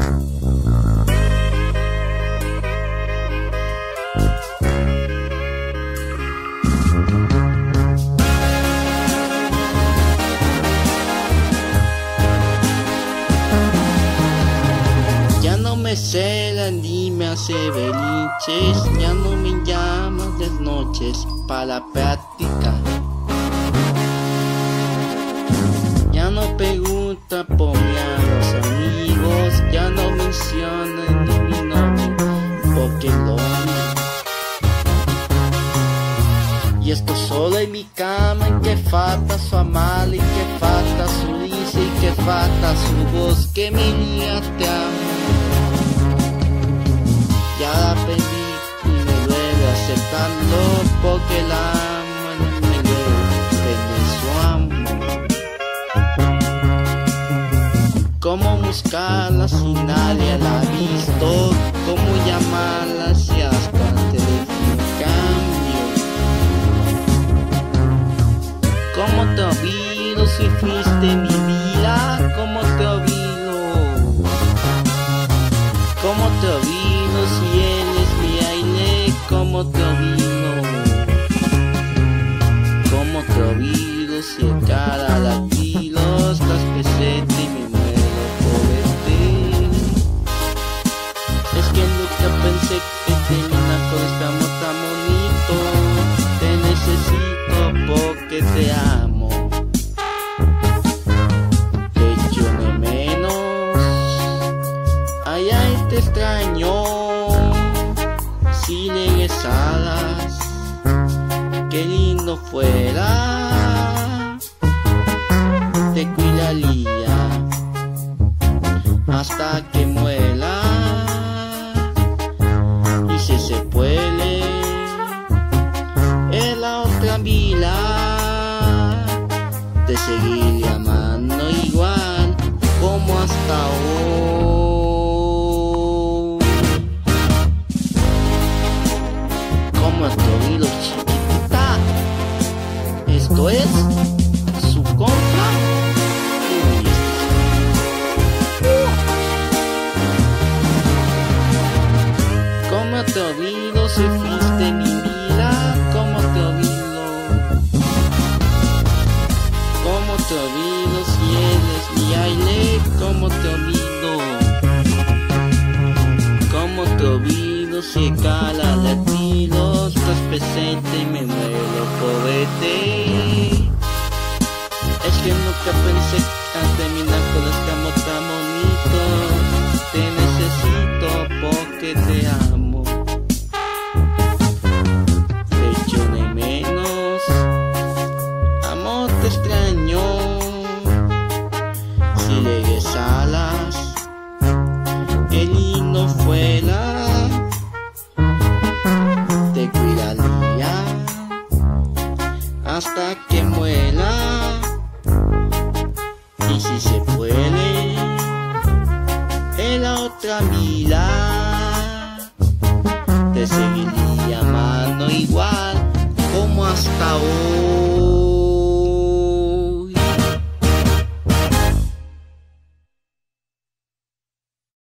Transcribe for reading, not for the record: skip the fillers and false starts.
Ya no me cela ni me hace beliches, ya no me llamas de noches para la práctica. Ya no pregunta por mí a los amigos, ya no mencionan ni mi nombre porque lo amo. Y esto solo en mi cama, en que falta su amar, y que falta su risa, y que falta su voz, que mi niña te amo. Ya la aprendí y me duele aceptarlo, porque la amo y no me duele tener su amor. Cómo buscarla si nadie la ha visto, cómo llamarla si hasta el teléfono cambio. Cómo te olvido si fuiste mi vida, cómo te olvido. Cómo te olvido si él es mi aire, cómo te olvido. Cómo te olvido si en cada latido estás presente y me muero por verte. Es que nunca pensé que terminar con este amor tan bonito. Te necesito porque te amo. Te echo de menos. Ay, ay, te extraño. Si regresaras, qué lindo fuera. Te cuidaría hasta que muera. Y si se puede, en la otra vida te seguiré amando igual como hasta hoy. Como te olvido, chiquitita. Esto es su contra. Como te olvido si fuiste mi vida, como te olvido. Como te olvido si eres mi aire, como te olvido. Como te olvido si cada latido estás presente y me muero por verte. Es que nunca pensé al terminar con este amor tan bonito. Te necesito porque te amo. Te echo de menos. Amor, te extraño. Si regresaras, qué lindo fuera. Te cuidaría hasta que muera. Y si se puede, en la otra vida te seguiría amando igual como hasta hoy.